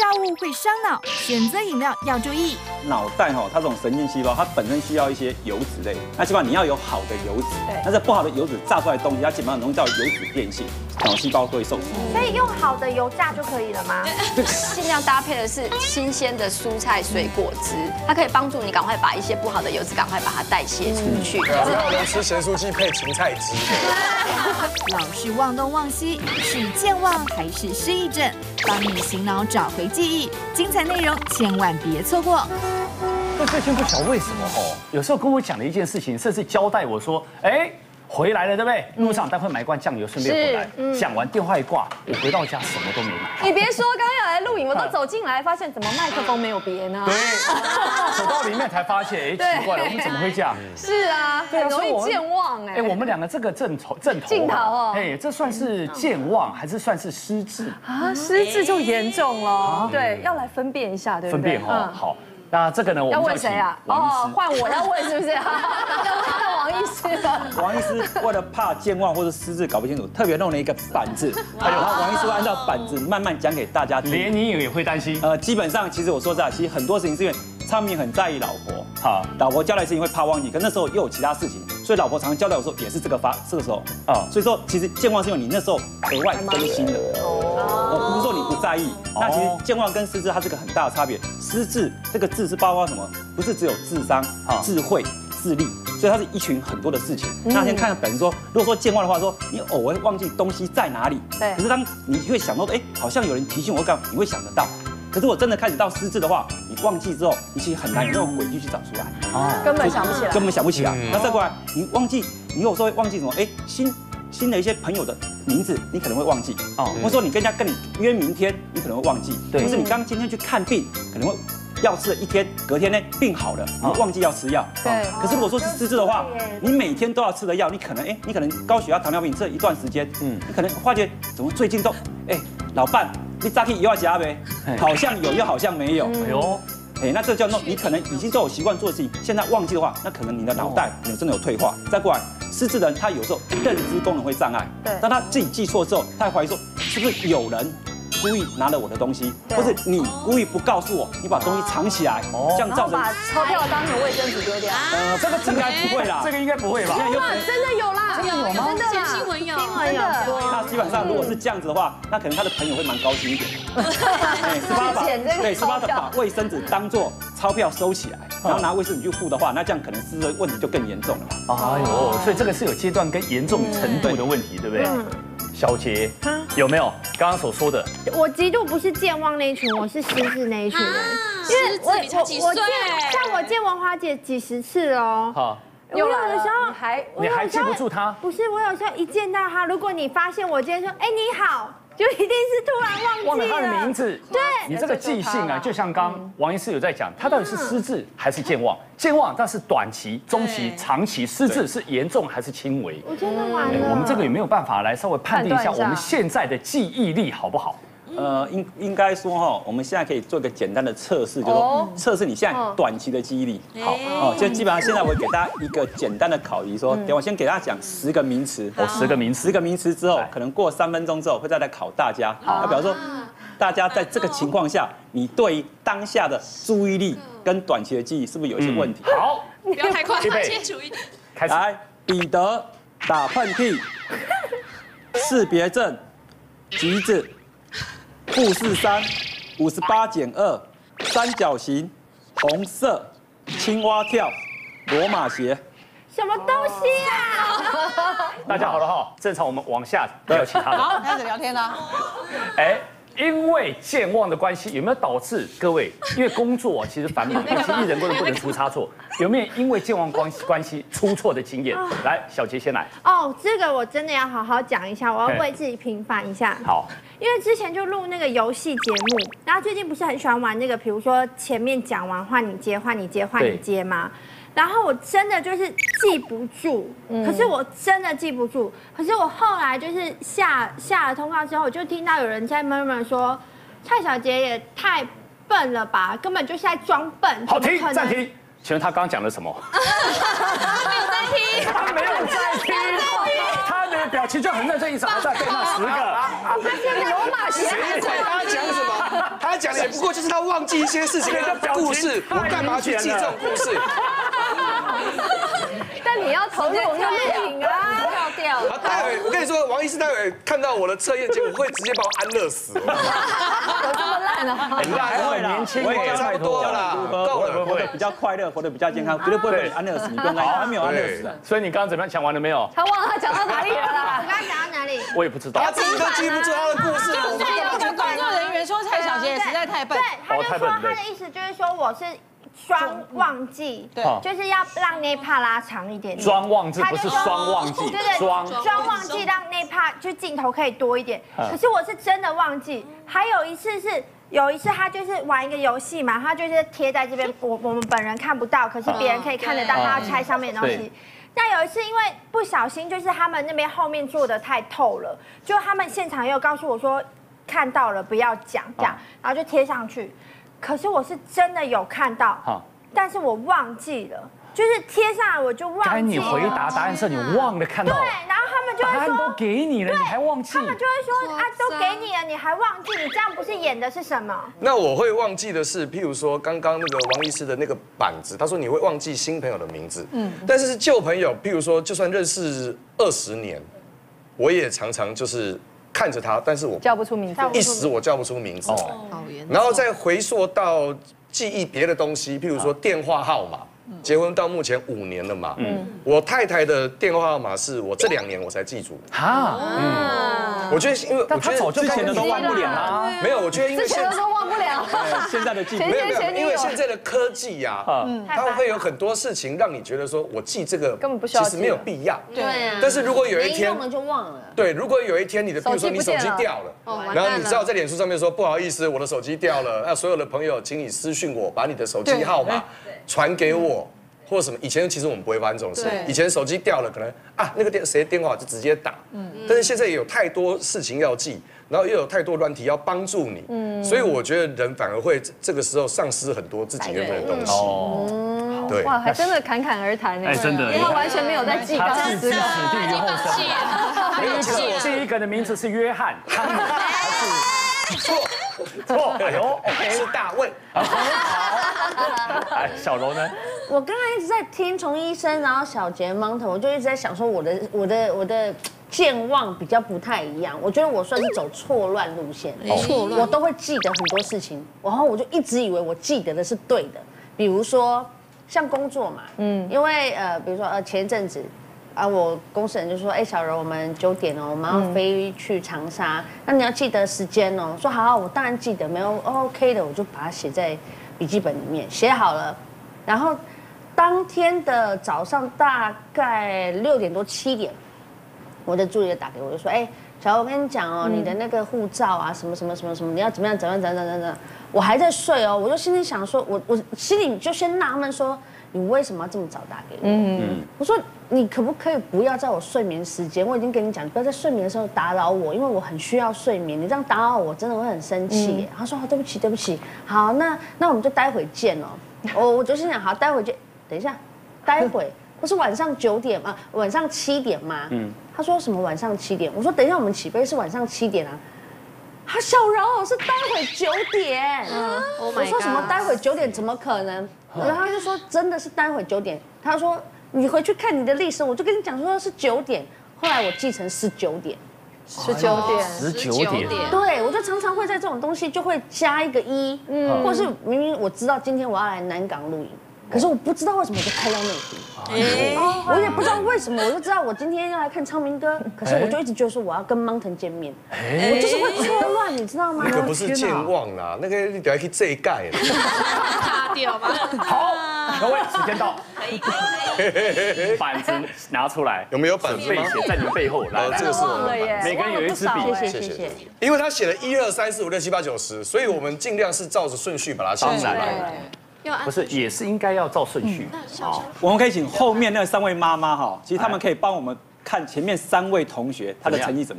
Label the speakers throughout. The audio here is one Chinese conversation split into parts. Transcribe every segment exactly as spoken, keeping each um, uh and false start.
Speaker 1: 物会伤脑，选择饮料要注意。
Speaker 2: 脑袋哈，它这种神经细胞，它本身需要一些油脂类，那基本上你要有好的油脂，那这不好的油脂炸出来的东西，它基本上容易造油脂变性，脑细胞会受损。
Speaker 3: 所以用好的油炸就可以了吗？
Speaker 4: 尽量搭配的是新鲜的蔬菜水果汁，它可以帮助你赶快把一些不好的油脂赶快把它代谢出去。
Speaker 5: 对啊，不可能吃咸酥鸡配芹菜汁。
Speaker 1: 老是忘东忘西，是健忘还是失忆症？帮你醒脑找回记忆，精彩内容千万别错过。
Speaker 6: 那最近不晓得为什么哦，有时候跟我讲的一件事情，甚至交代我说，哎。回来了，对不对？路上待会买一罐酱油，顺便回来。讲完电话一挂，我回到家什么都没买。
Speaker 3: 你别说，刚刚要来录影，我都走进来，发现怎么麦克风没有别呢？
Speaker 6: 对，走到里面才发现，哎，奇怪了，我们怎么会这样？
Speaker 3: 是啊，很容易健忘哎。
Speaker 6: 哎，我们两个这个正头正头
Speaker 3: 镜头哦，
Speaker 6: 哎，这算是健忘还是算是失智
Speaker 3: 啊？失智就严重了，对，要来分辨一下，对不对？
Speaker 6: 分辨哦，好。那这个呢？我
Speaker 3: 要问谁啊？哦，换我要问是不是？要问王医师了。
Speaker 2: 王医师为了怕健忘或者失智搞不清楚，特别弄了一个板子，还有王医师会按照板子慢慢讲给大家听。
Speaker 6: 连你也会担心？
Speaker 2: 呃，基本上其实我说实在，其实很多事情是因为昌明很在意老婆，好，老婆交代的事情会怕忘记，可那时候又有其他事情，所以老婆常常交代我说也是这个发这个时候啊，所以说其实健忘是因为你那时候额外更新的，哦，不是说你不在意。那其实健忘跟失智它是个很大的差别，失智这个智是包括什么？不是只有智商、智慧、智力，所以它是一群很多的事情。那先看本身说，如果说健忘的话，说你偶尔忘记东西在哪里，对。可是当你会想到，哎，好像有人提醒我，干，你会想得到。可是我真的开始到失智的话，你忘记之后，你其实很难有那种轨迹去找出来，
Speaker 3: 哦，根本想不起来，
Speaker 2: 根本想不起来。那再过来，你忘记，你有时候会忘记什么？哎，新新的一些朋友的名字，你可能会忘记哦。或者说你跟人家跟你约明天，你可能会忘记。对。或是你刚今天去看病，可能会。药吃了一天，隔天呢病好了，你忘记要吃药。对。可是如果说是失智的话，你每天都要吃的药，你可能哎，你可能高血压、糖尿病吃了一段时间，嗯，你可能发觉怎么最近都哎，老伴，你早起药加呗，好像有又好像没有。哎呦，哎，那这叫做你可能已经都有习惯做的事情，现在忘记的话，那可能你的脑袋可能真的有退化。再过来，失智的人他有时候认知功能会障碍，对。当他自己记错之后，他会怀疑说是不是有人。故意拿了我的东西，或是你故意不告诉我，你把东西藏起来，这样造成
Speaker 3: 把钞票当成卫生纸丢掉。
Speaker 2: 呃，这个应该不会啦，
Speaker 6: 这个应该不会吧？
Speaker 3: 真的有啦，
Speaker 6: 真的有吗？
Speaker 3: 真的啦，
Speaker 4: 新闻有，
Speaker 3: 新闻有。
Speaker 2: 那基本上如果是这样子的话，那可能他的朋友会蛮高兴一点。是吧？把对，是吧？把卫生纸当做钞票收起来，然后拿卫生纸去付的话，那这样可能是问题就更严重了。
Speaker 6: 哎呦，所以这个是有阶段跟严重程度的问题，对不对？小杰有没有刚刚所说的？
Speaker 7: 我极度不是健忘那一群，我是失智那一群人，因为我我我见像我见文华姐几十次哦。好，我有的时候
Speaker 3: 还
Speaker 6: 你还记不住她？
Speaker 7: 不是，我有时候一见到她，如果你发现我今天说哎你好，就一定是突然忘记了
Speaker 6: 忘了她的名字。
Speaker 7: 对，
Speaker 6: 你这个记性啊，就像刚王医师有在讲，他到底是失智还是健忘？健忘但是短期、中期、长期，失智是严重还是轻微？
Speaker 7: 我真的完了。
Speaker 6: 我们这个有没有办法来稍微判定一下我们现在的记忆力好不好？
Speaker 2: 呃，应应该说哈，我们现在可以做一个简单的测试，就是说测试你现在短期的记忆力。好，哦，就基本上现在我给大家一个简单的考题，说，等我先给大家讲十个名词，
Speaker 6: 哦，十个名词，
Speaker 2: 十个名词之后，可能过三分钟之后会再来考大家。好，那比方说，大家在这个情况下，你对于当下的注意力跟短期的记忆是不是有一些问题？
Speaker 6: 好，
Speaker 4: 不要太快，切除一点。
Speaker 6: 开始。
Speaker 2: 来，彼得打喷嚏，识别证，橘子。富士山，五十八减二，三角形，红色，青蛙跳，罗马鞋，
Speaker 7: 什么东西啊？
Speaker 6: 大家好了哈，正常我们往下聊其他的。
Speaker 8: 好，开始聊天啦。
Speaker 6: 哎，因为健忘的关系，有没有导致各位因为工作其实繁忙，其实艺人不能不能出差错，有没有因为健忘关系关系出错的经验？来，小杰先来。
Speaker 7: 哦，这个我真的要好好讲一下，我要为自己平反一下。
Speaker 6: 好。
Speaker 7: 因为之前就录那个游戏节目，然后最近不是很喜欢玩那个，比如说前面讲完换你接，换你接，换你接吗？然后我真的就是记不住，可是我真的记不住。可是我后来就是下下了通告之后，我就听到有人在 murmur 说，蔡小杰也太笨了吧，根本就是在装笨。
Speaker 6: 好，停，暂停。请问他刚刚讲了什么？
Speaker 4: 他没有在听，
Speaker 6: 他没有在听。他连表情就很认真，一直还在背那十个。
Speaker 3: 他现在罗马
Speaker 5: 谁管他讲什么？他讲的也不过就是他忘记一些事情的故事，我干嘛去记这种故事？
Speaker 3: 但你要投入那电影啊，跳掉了。
Speaker 5: 待会我跟你说，王医师待会看到我的测验结果，会直接把我安乐死。
Speaker 3: 有这么烂啊？
Speaker 2: 很烂，不会
Speaker 6: 年轻，
Speaker 2: 我也
Speaker 5: 差不多了，够了，
Speaker 2: 活得比较快乐，活得比较健康，绝对不会被安乐死。你不用担心，还没有安乐死的。
Speaker 6: 所以你刚刚怎么样？讲完了没有？
Speaker 3: 他忘了他讲到哪里了啦？
Speaker 7: 我刚刚讲到哪里？
Speaker 6: 我也不知道。
Speaker 5: 他自己都记不住他的故事。
Speaker 8: 我们工作人员说蔡小杰实在太笨。
Speaker 7: 对，他就说他的意思就是说我是。双忘记，对，就是要让那帕拉长一点点。
Speaker 6: 双忘记不是双忘记，
Speaker 7: 对对，
Speaker 6: 双
Speaker 7: 双忘记让那帕就镜头可以多一点。可是我是真的忘记。还有一次是有一次他就是玩一个游戏嘛，他就是贴在这边，我我们本人看不到，可是别人可以看得到他要拆上面的东西。那有一次因为不小心，就是他们那边后面做的太透了，就他们现场也有告诉我说看到了不要讲这样，然后就贴上去。可是我是真的有看到，但是我忘记了，就是贴上来我就忘记了。
Speaker 6: 该你回答答案是你忘了看到。
Speaker 7: 对，然后他们就会说，
Speaker 6: 答案都给你了，你还忘记？
Speaker 7: 他们就会说啊，都给你了，你还忘记？你这样不是演的是什么？
Speaker 5: 那我会忘记的是，譬如说刚刚那个王医师的那个板子，他说你会忘记新朋友的名字，嗯，但是是旧朋友，譬如说就算认识二十年，我也常常就是。看着他，但是我
Speaker 3: 叫不出名字，
Speaker 5: 一时我叫不出名字来，然后再回溯到记忆别的东西，譬如说电话号码。结婚到目前五年了嘛，嗯，我太太的电话号码是我这两年我才记住。哈，嗯，我觉得因为我觉得
Speaker 2: 之前的都忘不了啊，
Speaker 5: 没有，我觉得因为
Speaker 3: 之前的都忘不了，
Speaker 2: 现在的记
Speaker 5: 没有没有，因为现在的科技呀，它会有很多事情让你觉得说我记这个
Speaker 3: 根本不需要，
Speaker 5: 其实没有必要。
Speaker 8: 对啊。
Speaker 5: 但是如果有一天
Speaker 8: 用了就忘了。
Speaker 5: 对，如果有一天你的，比如说你手机掉了，然后你知道在脸书上面说不好意思，我的手机掉了，那所有的朋友请你私讯我，把你的手机号码传给我。或者什么，以前其实我们不会发生这种事。以前手机掉了，可能啊那个电谁电话就直接打。嗯。但是现在也有太多事情要记，然后又有太多软体要帮助你。嗯。所以我觉得人反而会这个时候丧失很多自己原本的东西。哦。对。
Speaker 3: 哇，还真的侃侃而谈呢。
Speaker 6: 哎，真的。
Speaker 3: 因为他完全没有在记。
Speaker 6: 他置之死地于后生。其实我第一个的名字是约翰。
Speaker 5: 错
Speaker 6: 错，哎呦，
Speaker 5: 是大卫。
Speaker 6: 哎，小柔呢？
Speaker 8: 我刚刚一直在听从医生，然后小杰 Mountain， 我就一直在想说我的我的我的健忘比较不太一样。我觉得我算是走错乱路线，错乱，我都会记得很多事情，然后我就一直以为我记得的是对的。比如说像工作嘛，嗯，因为呃，比如说呃前一阵子。啊，我公司人就说，哎，小柔，我们九点哦，我们要飞去长沙，那你要记得时间哦。说好好，我当然记得，没有 OK 的，我就把它写在笔记本里面，写好了。然后当天的早上大概六点多七点，我的助理打给我，就说，哎，小柔，我跟你讲哦，你的那个护照啊，什么什么什么什么，你要怎么样怎么样怎么样怎么样。我还在睡哦，我就心里想说，我我心里就先纳闷说，你为什么要这么早打给我？嗯，我说。你可不可以不要在我睡眠时间？我已经跟你讲，不要在睡眠的时候打扰我，因为我很需要睡眠。你这样打扰我，真的会很生气。他说好，对不起，对不起。好，那那我们就待会见哦。我我就心想，好，待会见。等一下，待会不是晚上九点吗？晚上七点吗？嗯。他说什么晚上七点？我说等一下，我们起飞是晚上七点啊。他小柔是待会九点。我说什么待会九点？怎么可能？然后他就说真的是待会九点。他说。你回去看你的历史，我就跟你讲说是九点，后来我记成十九点，
Speaker 3: 十九点，
Speaker 6: 十九点，
Speaker 8: 对，我就常常会在这种东西就会加一个一，嗯，或是明明我知道今天我要来南港录影，可是我不知道为什么我就开到内湖，我也不知道为什么，我就知道我今天要来看昌明哥，可是我就一直觉得说我要跟 Mountain 见面，我就是会错乱，你知道吗？
Speaker 5: 那个不是健忘啦，那个你等下去这一盖了，
Speaker 8: 擦掉吗？
Speaker 6: 好。各位，时间到，板子拿出来，
Speaker 5: 有没有板子吗？
Speaker 6: 写在你的背后，来，
Speaker 5: 这个是我们的板子，
Speaker 6: 每个人有一支笔，
Speaker 8: 谢谢谢谢。
Speaker 5: 因为他写了一二三四五六七八九十，所以我们尽量是照着顺序把它写出来。
Speaker 6: 不是，也是应该要照顺序。
Speaker 2: 好，我们可以请后面那三位妈妈哈，其实他们可以帮我们看前面三位同学他的成绩怎么样。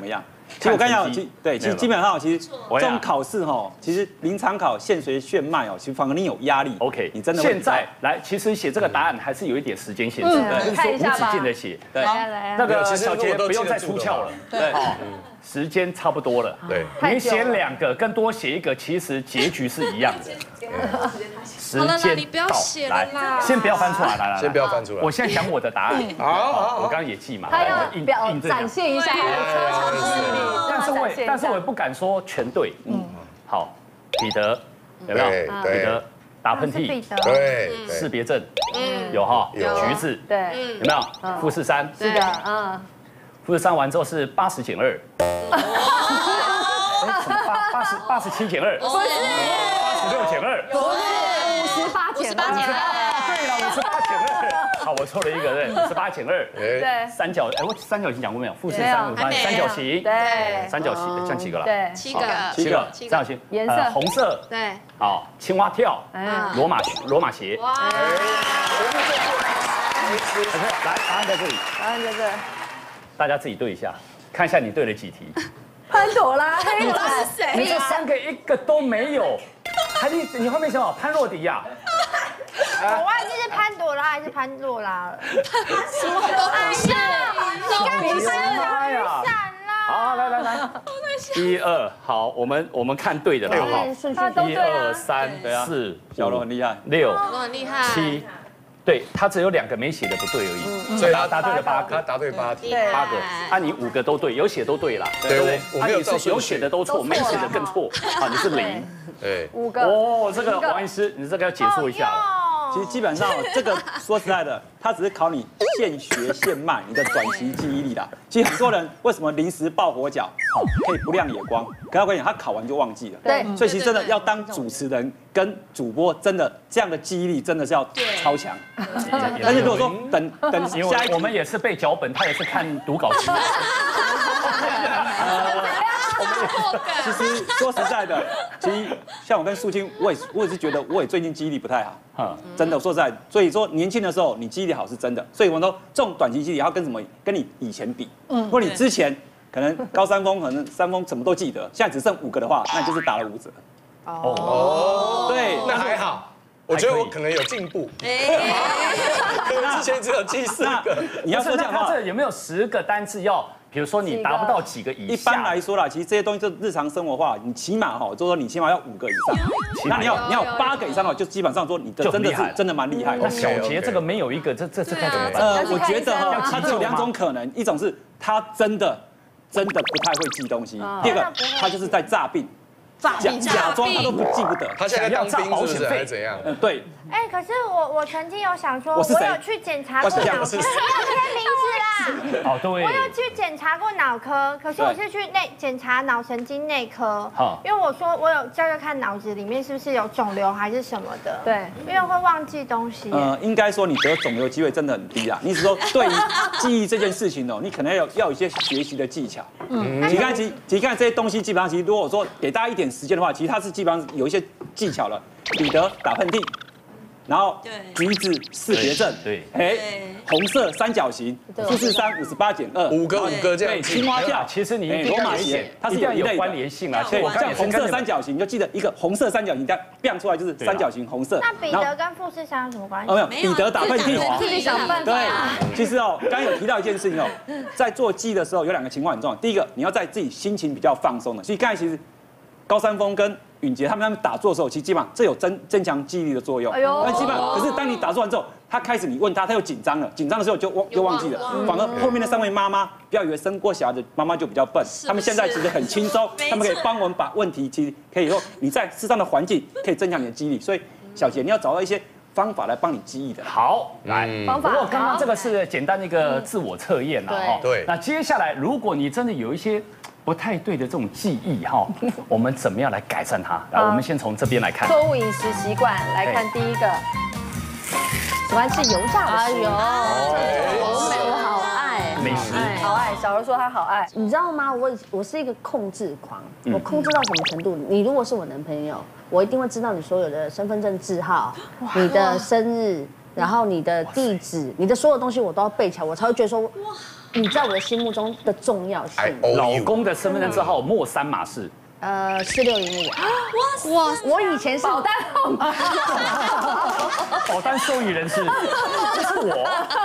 Speaker 2: 其实我刚讲，其对，其实基本上其实这种考试哈，其实临场考现学现卖哦，其实反而你有压力。
Speaker 6: OK，
Speaker 2: 你真的
Speaker 6: 现在来，其实写这个答案还是有一点时间限制，不是说无止境的写。
Speaker 2: 对，
Speaker 8: 来来，
Speaker 6: 那个小杰不用再出窍了。对，时间差不多了。
Speaker 5: 对，
Speaker 6: 你写两个跟多写一个，其实结局是一样的。时间
Speaker 9: 你不要写了啦，
Speaker 6: 先不要翻出来，来来，
Speaker 5: 先不要翻出来。
Speaker 6: 我现在讲我的答案。好，我刚刚也记嘛。
Speaker 3: 他要表展现一下他的车长记忆力，
Speaker 6: 但是我但是我也不敢说全对。嗯，好，彼得有没有？彼得打喷嚏，
Speaker 5: 对，
Speaker 6: 识别证，有哈，有橘子，
Speaker 3: 对，
Speaker 6: 有没有？富士山，
Speaker 3: 是的，嗯，
Speaker 6: 富士山完之后是八十减二。八八十八十七减二，不是八十六减二，
Speaker 3: 不是五十八减二，
Speaker 6: 对了，五十八减二。好，我错了一个，对，五十八减二。
Speaker 3: 对，
Speaker 6: 三角，哎，我三角形讲过没有？富士山有关三角形，
Speaker 3: 对，
Speaker 6: 三角形讲几个了？
Speaker 3: 对，
Speaker 9: 七个，
Speaker 6: 七个，三角形，
Speaker 3: 颜色
Speaker 6: 红色，
Speaker 9: 对，
Speaker 6: 好，青蛙跳，罗马罗马鞋。哇，来，答案在这里，
Speaker 3: 答案在这，
Speaker 6: 大家自己对一下，看一下你对了几题。
Speaker 3: 潘朵拉，黑
Speaker 9: 你知道是谁？
Speaker 6: 你这三个一个都没有，还你你后面什么？潘若迪呀？
Speaker 7: 我忘记是潘朵拉还是潘若拉了。
Speaker 9: 什么都不是，
Speaker 7: 你看你是
Speaker 6: 妈呀！好，来来来，一二，好，我们我们看对的了，好，一二三四，
Speaker 2: 小罗很厉害，
Speaker 6: 六，
Speaker 9: 我很厉害，
Speaker 6: 七。对他只有两个没写的不对而已，
Speaker 5: 所以他
Speaker 6: 答对了八个，
Speaker 5: 他答对八题，
Speaker 6: 八个，啊你五个都对，有写都对啦，对不对？
Speaker 5: 我没有照顺序，
Speaker 6: 有写的都错，没写的更错，啊你是零，
Speaker 5: 对，
Speaker 3: 五个，
Speaker 6: 哦这个王医师，你这个要解说一下。
Speaker 2: 其实基本上这个说实在的，它只是考你现学现卖你的短期记忆力啦。其实很多人为什么临时抱佛脚，好可以不亮眼光，可是我跟你讲，他考完就忘记了。
Speaker 3: 对，
Speaker 2: 所以其实真的要当主持人跟主播，真的这样的记忆力真的是要超强。但是如果说等等下一，
Speaker 6: 我们也是背脚本，他也是看读稿机。
Speaker 2: 其实说实在的，其实像我跟素清，我也我也是觉得我也最近记忆力不太好，真的说实在，所以说年轻的时候你记忆力好是真的，所以我们说这种短期记忆力要跟什么？跟你以前比，嗯，或者你之前可能高三峰可能三峰什么都记得，现在只剩五个的话，那你就是打了五折。
Speaker 5: 哦，
Speaker 2: 对，
Speaker 5: 那还好。我觉得我可能有进步，之前只有记四个。
Speaker 2: 你要说这样的话，
Speaker 6: 这有没有十个单字要？比如说你达不到几个以下，
Speaker 2: 一般来说啦，其实这些东西就日常生活化，你起码哈，就是说你起码要五个以上，那你要你要八个以上的话，就基本上说你的真的是真的蛮厉害的。
Speaker 6: 那小杰这个没有一个，这这这该怎么办？
Speaker 2: 呃，我觉得哈，他只有两种可能，一种是他真的真的不太会记东西，第二个他就是在诈病。假假装他都不记不得，
Speaker 5: 他现在当兵是不是还是怎样？
Speaker 2: 嗯，对。
Speaker 7: 哎，可是我我曾经有想说，
Speaker 2: 我有
Speaker 7: 去检查过脑科，没有签名字啦。
Speaker 6: 哦，对。
Speaker 7: 我有去检查过脑科，可是我是去内检查脑神经内科，因为我说我有叫他看脑子里面是不是有肿瘤还是什么的。对，因为会忘记东西。
Speaker 2: 呃，应该说你得肿瘤机会真的很低啦。你只说对于记忆这件事情哦，你可能要要有一些学习的技巧。嗯。你看，其其看这些东西，基本上其实如果说给大家一点时间的话，其实它是基本上有一些技巧了。彼得打喷嚏，然后橘子识别证，对，哎，红色三角形，富士山五十八减二，
Speaker 5: 五个五个这样，
Speaker 2: 青蛙跳，
Speaker 6: 其实你罗马鞋，它是有一类关联性啊。
Speaker 2: 对，像红色三角形，你就记得一个红色三角形，这样变出来就是三角形红色。
Speaker 7: 那彼得跟富士山有什么关系？
Speaker 2: 哦，没有，彼得打喷嚏，
Speaker 3: 自己想办法。
Speaker 2: 对，其实哦，刚刚有提到一件事情哦，在做记忆的时候有两个情况很重要。第一个，你要在自己心情比较放松的。所以刚才其实高山峰跟允杰他们他们打坐的时候，其实基本上这有增增强记忆力的作用。哎呦，那基本上可是当你打坐完之后，他开始你问他，他又紧张了，紧张的时候就忘就忘记了。反而后面的三位妈妈，不要以为生过小孩的妈妈就比较笨，他们现在其实很轻松，他们可以帮我们把问题，其实可以说你在适当的环境可以增强你的记忆力。所以小杰你要找到一些方法来帮你记忆的。
Speaker 6: 好，来，方法。不过刚刚这个是简单的一个自我测验啦，哈。对。那接下来，如果你真的有一些不太对的这种记忆哈，我们怎么样来改善它？来，我们先从这边来看。
Speaker 3: 错误饮食习惯来看第一个，喜欢吃油炸的食物。哎呦，我好爱
Speaker 6: 美食，
Speaker 3: 好爱。小柔说她好爱，你知道吗？我我是一个控制狂，我控制到什么程度？你如果是我男朋友，我一定会知道你所有的身份证字号、你的生日，然后你的地址、你的所有东西我都要背起来，我才会觉得说，哇， 你在我的心目中的重要性。
Speaker 6: 老公的身份证字号末三码是。
Speaker 3: 呃，四六零五。
Speaker 9: 哇哇！
Speaker 3: 我以前是保单号码，
Speaker 6: 保单受益人是，这是我。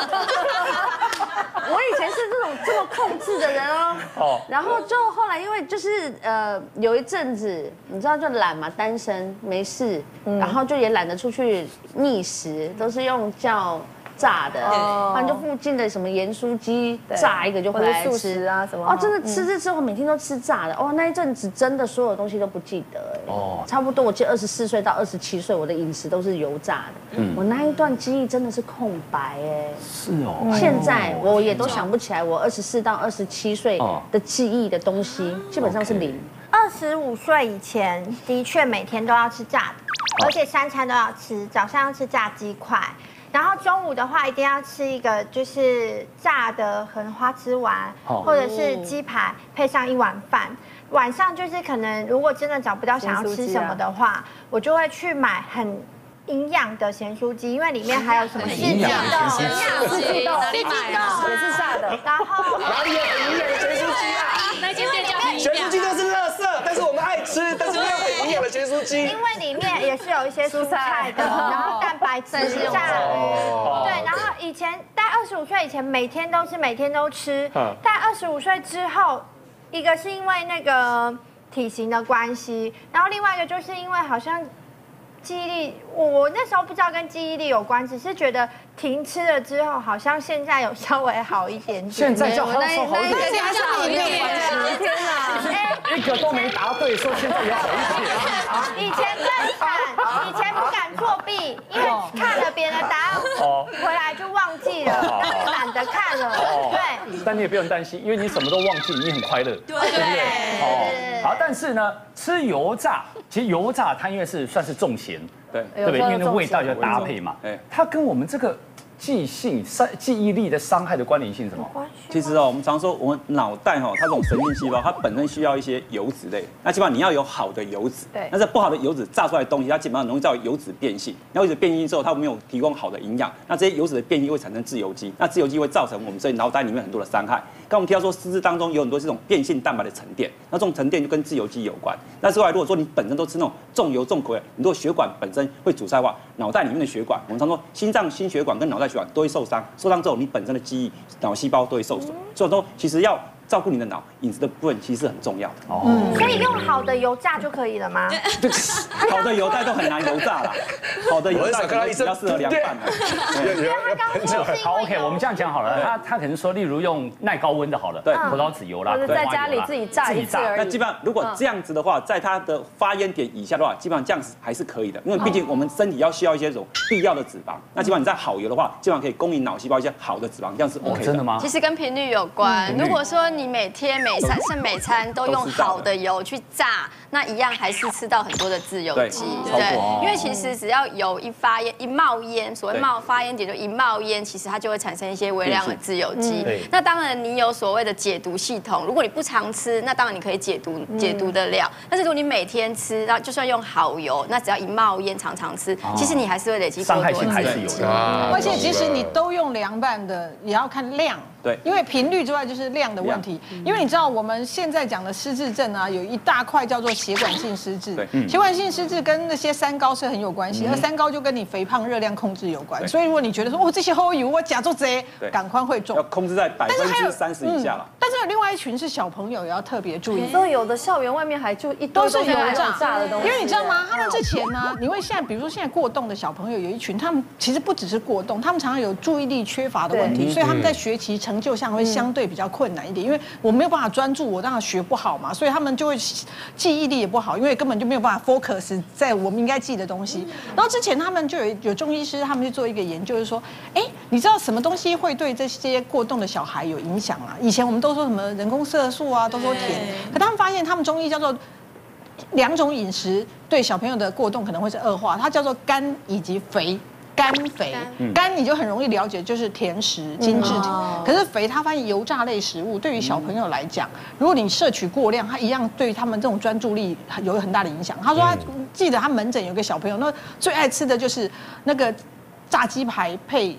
Speaker 3: 我以前是这种这么控制的人哦。哦。然后就后来因为就是呃有一阵子你知道就懒嘛，单身没事，然后就也懒得出去觅食，都是用叫。炸的，反正就附近的什么盐酥鸡炸一个就回来吃
Speaker 8: 啊什么。
Speaker 3: 哦，真的吃吃吃，我每天都吃炸的。哦，那一阵子真的所有东西都不记得哎。哦。差不多，我记得二十四岁到二十七岁，我的饮食都是油炸的。嗯。我那一段记忆真的是空白哎。
Speaker 6: 是哦。
Speaker 3: 现在我也都想不起来，我二十四到二十七岁的记忆的东西基本上是零。
Speaker 7: 二十五岁以前的确每天都要吃炸的，而且三餐都要吃，早上要吃炸鸡块。然后中午的话，一定要吃一个就是炸的，可能花枝丸，或者是鸡排，配上一碗饭。晚上就是可能如果真的找不到想要吃什么的话，我就会去买很营养的咸酥鸡，因为里面还有什么四季豆、营养四季豆、
Speaker 9: 哪里买啊？
Speaker 3: 也是炸的。
Speaker 7: 然后
Speaker 5: 哪里有很营养的咸酥鸡啊？
Speaker 9: 那间店叫很营养。
Speaker 5: 咸酥鸡都是垃圾，但是我们爱吃，但是没有很营养的咸酥鸡。
Speaker 7: 因为里面也是有一些蔬菜的，然后蛋白质炸的。对，然后以前在二十五岁以前每天都吃，每天都吃。在二十五岁之后，一个是因为那个体型的关系，然后另外一个就是因为好像记忆力，我那时候不知道跟记忆力有关，只是觉得停吃了之后，好像现在有稍微好一点点。
Speaker 6: 现在就好像说好一点，
Speaker 9: 现在就好一点。
Speaker 3: 天哪！
Speaker 6: 一个都没答对，说现在有好一点。
Speaker 7: 以前更惨，以前不敢作弊，因为看了别人的答案，回来就忘记了，然后就懒得看了。对。
Speaker 6: 但你也不用担心，因为你什么都忘记，你很快乐，对不对？哦。好，但是呢，吃油炸，其实油炸它因为是算是重咸，对对不对？因为那味道要搭配嘛。它跟我们这个记性、伤记忆力的伤害的关联性是什么？
Speaker 2: 其实哦，我们常说我们脑袋哈，它这种神经细胞，它本身需要一些油脂类。那基本上你要有好的油脂，对。那这不好的油脂炸出来的东西，它基本上容易造成油脂变性。然后油脂变性之后，它没有提供好的营养，那这些油脂的变性会产生自由基，那自由基会造成我们这脑袋里面很多的伤害。刚我们提到说，失智当中有很多这种变性蛋白的沉淀，那这种沉淀就跟自由基有关。那之外，如果说你本身都吃那种重油重口味，你如果血管本身会阻塞的话，脑袋里面的血管，我们常说心脏心血管跟脑袋血管都会受伤，受伤之后你本身的记忆、脑细胞都会受损。所以说，其实要照顾你的脑，饮食的部分其实是很重要的。
Speaker 7: 哦，所以用好的油炸就可以了吗？
Speaker 2: 好的油炸都很难油炸啦，好的油炸可能比较适合凉饭的。
Speaker 6: 好 ，OK， 我们这样讲好了，他他可能说，例如用耐高温的好了，对，葡萄籽油啦，
Speaker 8: 或者在家里自己炸一次而已。
Speaker 2: 那基本上如果这样子的话，在它的发烟点以下的话，基本上这样子还是可以的，因为毕竟我们身体要需要一些这种必要的脂肪。那基本上你在好油的话，基本上可以供应脑细胞一些好的脂肪，这样是 OK 的。
Speaker 6: 真的吗？
Speaker 4: 其实跟频率有关。如果说你每天每餐甚每餐都用好的油去炸，那一样还是吃到很多的自由基，对，因为其实只要油一发烟一冒烟，所谓冒发烟点就一冒烟，其实它就会产生一些微量的自由基。那当然你有所谓的解毒系统，如果你不常吃，那当然你可以解毒解毒得了。但是如果你每天吃，然后就算用好油，那只要一冒烟常常吃，其实你还是会累积过多的自由基。
Speaker 10: 而且其实你都用凉拌的，也要看量。
Speaker 2: 对，
Speaker 10: 因为频率之外就是量的问题。因为你知道我们现在讲的失智症啊，有一大块叫做血管性失智。对，血管性失智跟那些三高是很有关系，而三高就跟你肥胖、热量控制有关。所以如果你觉得说哦这些好油我假做贼，赶快会重。
Speaker 2: 要控制在百分之三十以下了。
Speaker 10: 但是有另外一群是小朋友，也要特别注意。
Speaker 8: 所以有的校园外面还就一
Speaker 10: 都是油炸
Speaker 8: 炸的东西。
Speaker 10: 因为你知道吗？他们之前呢，你会现在比如说现在过动的小朋友有一群，他们其实不只是过动，他们常常有注意力缺乏的问题，所以他们在学习成就上会相对比较困难一点，因为我没有办法专注，我当然学不好嘛，所以他们就会记忆力也不好，因为根本就没有办法 focus 在我们应该记的东西。然后之前他们就有有中医师，他们去做一个研究，就是说，哎，你知道什么东西会对这些过动的小孩有影响啊？以前我们都说什么人工色素啊，都说甜，可他们发现他们中医叫做两种饮食对小朋友的过动可能会是恶化，它叫做甘以及肥。甘肥，甘你就很容易了解，就是甜食、精致。可是肥，他发现油炸类食物对于小朋友来讲，如果你摄取过量，它一样对他们这种专注力有很大的影响。他说他记得他门诊有个小朋友，那最爱吃的就是那个炸鸡排配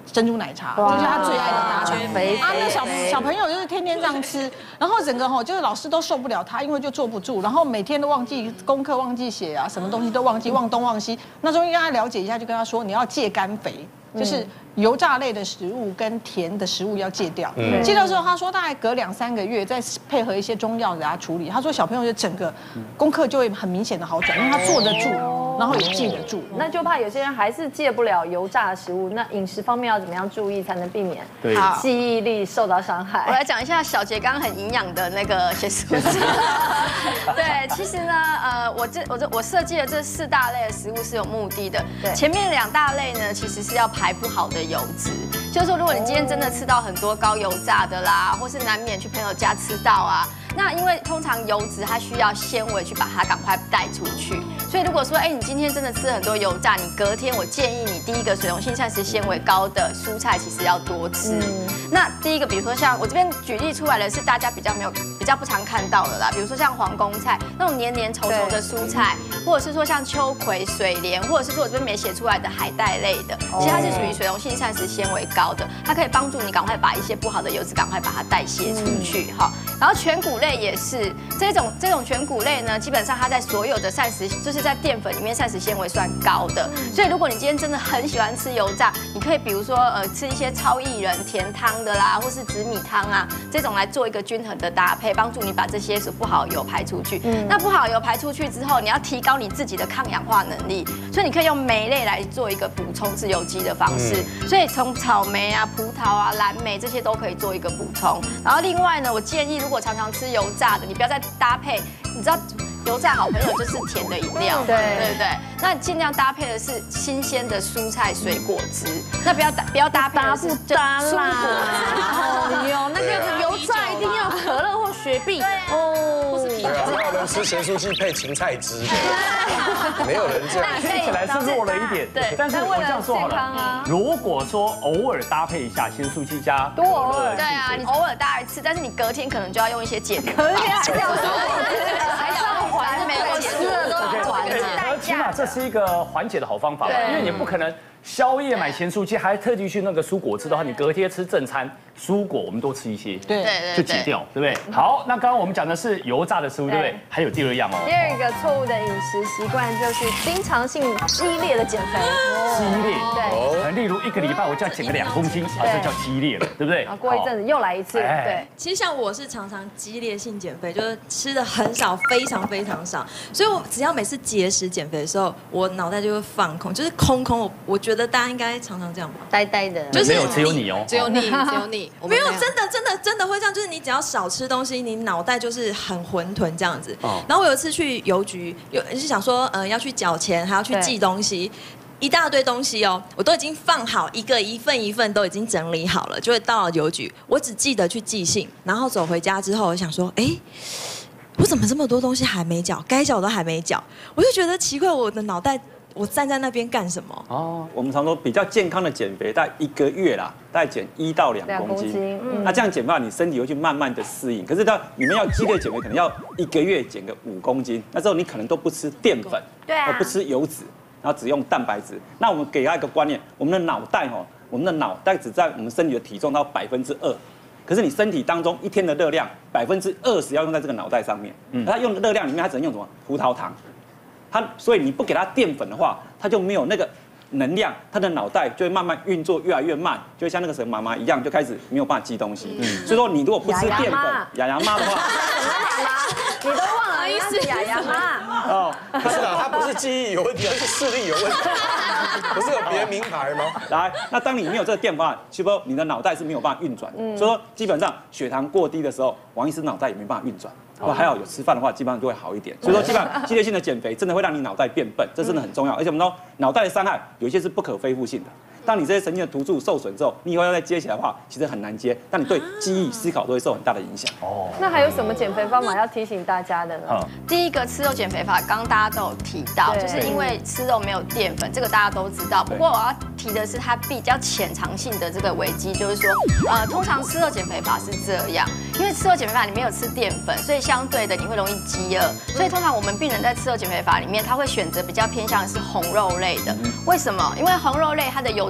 Speaker 10: 珍珠奶茶，这是他最爱的搭配。
Speaker 3: 肥
Speaker 10: 啊，那小小朋友就是天天这样吃，然后整个吼就是老师都受不了他，因为就坐不住，然后每天都忘记功课、忘记写啊，什么东西都忘记，忘东忘西。那时候跟他了解一下，就跟他说你要戒甘肥，就是油炸类的食物跟甜的食物要戒掉。戒掉之后，他说大概隔两三个月再配合一些中药给他处理。他说小朋友就整个功课就会很明显的好转，因为他坐得住，然后也记得住。
Speaker 11: 那就怕有些人还是戒不了油炸的食物，那饮食方面要怎么样注意才能避免记忆力受到伤害？
Speaker 4: 我来讲一下小杰刚刚很营养的那个些食物。对，其实呢，呃，我这我这我设计的这四大类的食物是有目的的。对，前面两大类呢，其实是要排不好的油脂。就是说，如果你今天真的吃到很多高油炸的啦，或是难免去朋友家吃到啊，那因为通常油脂它需要纤维去把它赶快带出去，所以如果说，哎，你今天真的吃很多油炸，你隔天我建议你第一个水溶性膳食纤维高的蔬菜其实要多吃。那第一个，比如说像我这边举例出来的是大家比较没有、比较不常看到的啦，比如说像皇宫菜那种黏黏稠稠的蔬菜，或者是说像秋葵、水莲，或者是说我这边没写出来的海带类的，其实它是属于水溶性膳食纤维高的，它可以帮助你赶快把一些不好的油脂赶快把它代谢出去哈。然后全谷类也是这种这种全谷类呢，基本上它在所有的膳食就是在淀粉里面膳食纤维算高的，所以如果你今天真的很喜欢吃油炸，你可以比如说呃吃一些超薏仁甜汤的啦，或是紫米汤啊这种来做一个均衡的搭配，帮助你把这些不好的油排出去。嗯、那不好的油排出去之后，你要提高你自己的抗氧化能力，所以你可以用莓类来做一个补充自由基的方式。嗯、所以从草莓啊、葡萄啊、蓝莓这些都可以做一个补充。然后另外呢，我建议如果常常吃油炸的，你不要再搭配，你知道。油炸好朋友就是甜的饮料，对对不对？那尽量搭配的是新鲜的蔬菜水果汁，那不要搭不要搭配的是
Speaker 3: 搭
Speaker 4: 蔬果汁。
Speaker 3: 哦哟，那个油炸一定要可乐或雪碧哦，或是啤酒。
Speaker 5: 没有人吃咸酥鸡配芹菜汁的，没有人这样。
Speaker 6: 听起来是弱了一点，对。但是我这样说好了，如果说偶尔搭配一下咸酥鸡加
Speaker 4: 多偶尔，对啊，你偶尔搭一次，但是你隔天可能就要用一些减肥。
Speaker 3: 隔天还要
Speaker 4: 还是要还没有吃的都要还。
Speaker 6: 起码这是一个缓解的好方法，因为你不可能宵夜买咸酥鸡，还特地去那个蔬果汁的话，你隔天吃正餐蔬果，我们多吃一些，
Speaker 10: 对
Speaker 6: 对，就解掉，对不对？好，那刚刚我们讲的是油炸的食物，对不对？还有第二样哦。
Speaker 11: 第二个错误的饮食习惯就是经常性激烈的减肥，
Speaker 6: 激烈，
Speaker 11: 对，
Speaker 6: 例如一个礼拜我就要减个两公斤，啊，这叫激烈了，对不对？
Speaker 11: 然后过一阵子又来一次，对。
Speaker 12: 其实像我是常常激烈性减肥，就是吃的很少，非常非常少，所以我只要每次节食减肥的时候，我脑袋就会放空，就是空空。我我觉得大家应该常常这样吧，
Speaker 3: 呆呆的，
Speaker 6: 就是没有只有你哦，
Speaker 12: 只有你，只有你，没有真的真的真的会这样，就是你只要少吃东西，你脑袋就是很混沌这样子。然后我有一次去邮局，有是想说，呃，要去缴钱，还要去寄东西。一大堆东西哦，我都已经放好，一个一份一份都已经整理好了，就会到了邮局，我只记得去寄信，然后走回家之后，我想说，哎，我怎么这么多东西还没缴，该缴都还没缴，我就觉得奇怪，我的脑袋，我站在那边干什么？
Speaker 2: 哦，我们常说比较健康的减肥，大概一个月啦，大概减一到两公斤，嗯、那这样减法，你身体会去慢慢的适应。可是到你们要激烈减肥，可能要一个月减个五公斤，那时候你可能都不吃淀粉，对啊，不吃油脂。然后只用蛋白质，那我们给他一个观念，我们的脑袋哦，我们的脑袋只占我们身体的体重到百分之二，可是你身体当中一天的热量百分之二十要用在这个脑袋上面，嗯，它用的热量里面它只能用什么葡萄糖，它所以你不给它淀粉的话，它就没有那个能量，它的脑袋就会慢慢运作越来越慢，就会像那个什么妈妈一样，就开始没有办法记东西。嗯，所以说你如果不吃淀粉，雅雅妈的话，
Speaker 11: 你都忘了意思，雅雅妈。
Speaker 5: 哦，不是啊，他不是记忆有问题，而是视力有问题。不是有别的名牌吗？
Speaker 2: 来，那当你没有这个淀粉，其实你的脑袋是没有办法运转的。嗯，所以说基本上血糖过低的时候，王医师脑袋也没办法运转。不过还好有吃饭的话，基本上就会好一点。所以说，基本上激烈性的减肥真的会让你脑袋变笨，这真的很重要。而且我们说脑袋的伤害有一些是不可恢复性的。当你这些神经的突触受损之后，你以后要再接起来的话，其实很难接。但你对记忆、思考都会受很大的影响。哦。
Speaker 11: 那还有什么减肥方法要提醒大家的呢？
Speaker 4: 第一个吃肉减肥法，刚刚大家都有提到，就是因为吃肉没有淀粉，这个大家都知道。不过我要提的是它比较潜藏性的这个危机，就是说，呃，通常吃肉减肥法是这样，因为吃肉减肥法你没有吃淀粉，所以相对的你会容易饥饿。所以通常我们病人在吃肉减肥法里面，他会选择比较偏向的是红肉类的。为什么？因为红肉类它的油脂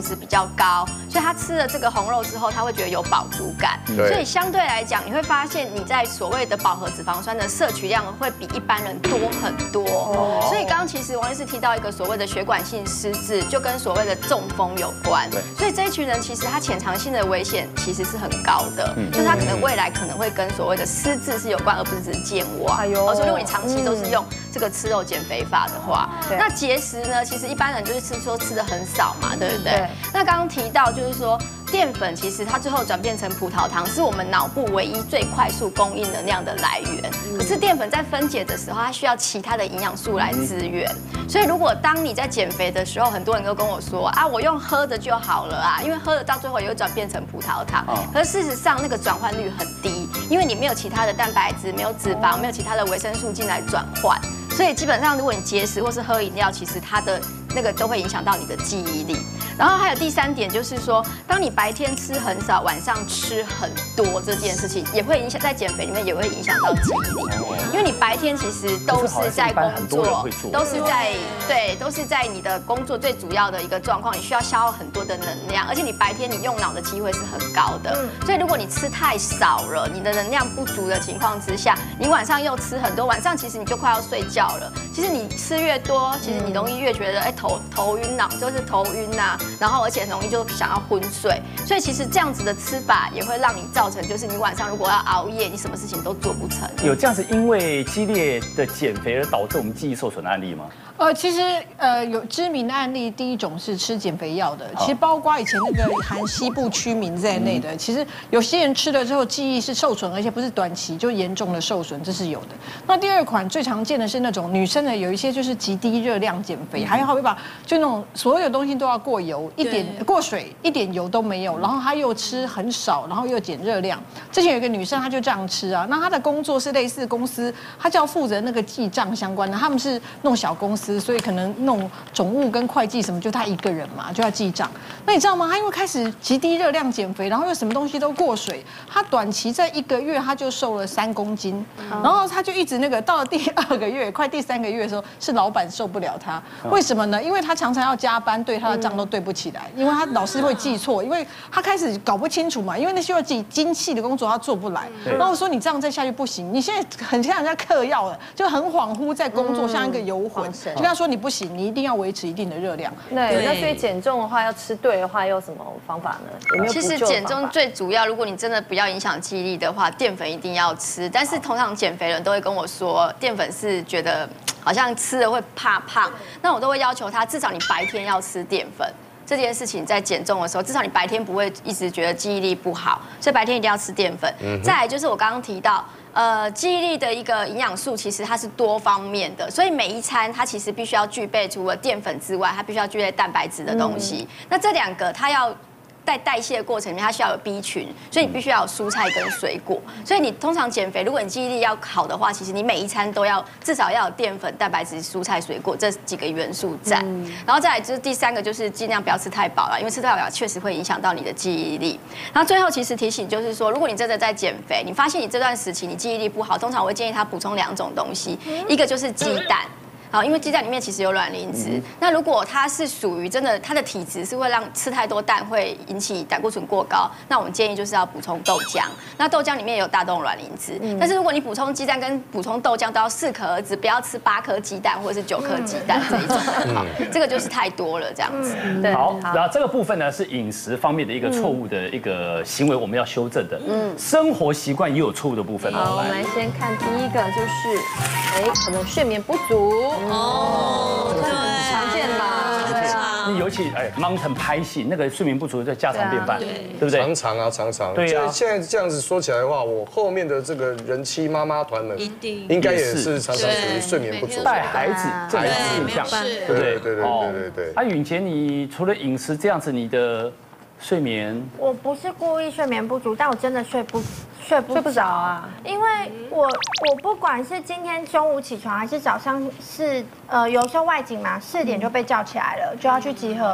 Speaker 4: 值比较高，所以他吃了这个红肉之后，他会觉得有饱足感。所以相对来讲，你会发现你在所谓的饱和脂肪酸的摄取量会比一般人多很多。所以刚刚其实王医师提到一个所谓的血管性失智，就跟所谓的中风有关。所以这一群人其实他潜藏性的危险其实是很高的，就是他可能未来可能会跟所谓的失智是有关，而不是只是健忘。哎呦，所以如果你长期都是用这个吃肉减肥法的话，那节食呢，其实一般人就是吃说吃的很少嘛，对不对？那刚刚提到就是说。淀粉其实它最后转变成葡萄糖，是我们脑部唯一最快速供应能量的来源。可是淀粉在分解的时候，它需要其他的营养素来支援。所以如果当你在减肥的时候，很多人都跟我说啊，我用喝的就好了啊，因为喝的到最后也会转变成葡萄糖。可是事实上那个转换率很低，因为你没有其他的蛋白质、没有脂肪、没有其他的维生素进来转换。所以基本上，如果你节食或是喝饮料，其实它的那个都会影响到你的记忆力。然后还有第三点就是说，当你白天吃很少，晚上吃很多这件事情，也会影响在减肥里面也会影响到记忆力，因为你白天其实都是在工作，都是在对，都是在你的工作最主要的一个状况，你需要消耗很多的能量，而且你白天你用脑的机会是很高的，所以如果你吃太少了，你的能量不足的情况之下，你晚上又吃很多，晚上其实你就快要睡觉了。其实你吃越多，其实你容易越觉得哎头头晕脑，就是头晕呐，然后而且很容易就想要昏睡。所以其实这样子的吃法也会让你造成，就是你晚上如果要熬夜，你什么事情都做不成。
Speaker 6: 有这样子因为激烈的减肥而导致我们记忆受损的案例吗？
Speaker 10: 呃，其实呃有知名的案例，第一种是吃减肥药的，其实包括以前那个含西部曲明在内的，其实有些人吃了之后记忆是受损，而且不是短期就严重的受损，这是有的。那第二款最常见的是那种女生的有一些就是极低热量减肥，还有会把就那种所有东西都要过油，一点过水，一点油都没有，然后她又吃很少，然后又减热量。之前有一个女生她就这样吃啊，那她的工作是类似公司，她就要负责那个记账相关的，他们是弄小公司。所以可能弄总务跟会计什么，就他一个人嘛，就要记账。那你知道吗？他因为开始极低热量减肥，然后又什么东西都过水，他短期在一个月他就瘦了三公斤，然后他就一直那个到了第二个月，快第三个月的时候，是老板受不了他。为什么呢？因为他常常要加班，对他的账都对不起来，因为他老是会记错，因为他开始搞不清楚嘛，因为那些要记精细的工作他做不来。然后我说你这样再下去不行，你现在很像人家嗑药了，就很恍惚在工作，像一个游魂。就跟他说你不行，你一定要维持一定的热量。
Speaker 11: 对，那所以减重的话，要吃对的话，有什么方法呢？有没有？
Speaker 4: 其实减重最主要，如果你真的不要影响记忆力的话，淀粉一定要吃。但是通常减肥人都会跟我说，淀粉是觉得好像吃了会怕胖，那我都会要求他至少你白天要吃淀粉。这件事情在减重的时候，至少你白天不会一直觉得记忆力不好，所以白天一定要吃淀粉。再来就是我刚刚提到。呃，记忆力的一个营养素其实它是多方面的，所以每一餐它其实必须要具备除了淀粉之外，它必须要具备蛋白质的东西。那这两个它要在代谢的过程里面，它需要有 B 群，所以你必须要有蔬菜跟水果。所以你通常减肥，如果你记忆力要好的话，其实你每一餐都要至少要有淀粉、蛋白质、蔬菜、水果这几个元素在。然后再来就是第三个，就是尽量不要吃太饱了，因为吃太饱确实会影响到你的记忆力。然后最后其实提醒就是说，如果你真的在减肥，你发现你这段时期你记忆力不好，通常我会建议他补充两种东西，一个就是鸡蛋。好，因为鸡蛋里面其实有卵磷脂。那如果它是属于真的，它的体质是会让吃太多蛋会引起胆固醇过高，那我们建议就是要补充豆浆。那豆浆里面也有大豆卵磷脂，但是如果你补充鸡蛋跟补充豆浆都要适可而止，不要吃八颗鸡蛋或者是九颗鸡蛋这一种的，好，这个就是太多了这样子。
Speaker 6: 对，好，然后这个部分呢是饮食方面的一个错误的一个行为，我们要修正的。嗯，生活习惯也有错误的部分。
Speaker 11: 好，我们来先看第一个，就是哎，可能睡眠不足。哦，这很常见吧？对啊，
Speaker 6: 你尤其哎，Mountain 拍戏那个睡眠不足的家常便饭，对不对？
Speaker 5: 常常啊，常常。对啊。现在这样子说起来的话，我后面的这个人妻妈妈团们，一定应该也是常常属于睡眠不足，
Speaker 6: 带孩子这个现象，对不对？
Speaker 5: 对对对对对对。
Speaker 6: 啊，允杰，你除了饮食这样子，你的睡眠？
Speaker 7: 我不是故意睡眠不足，但我真的睡不睡不
Speaker 11: 睡不着啊，
Speaker 7: 因为我我不管是今天中午起床还是早上是呃有时候外景嘛，四点就被叫起来了，就要去集合。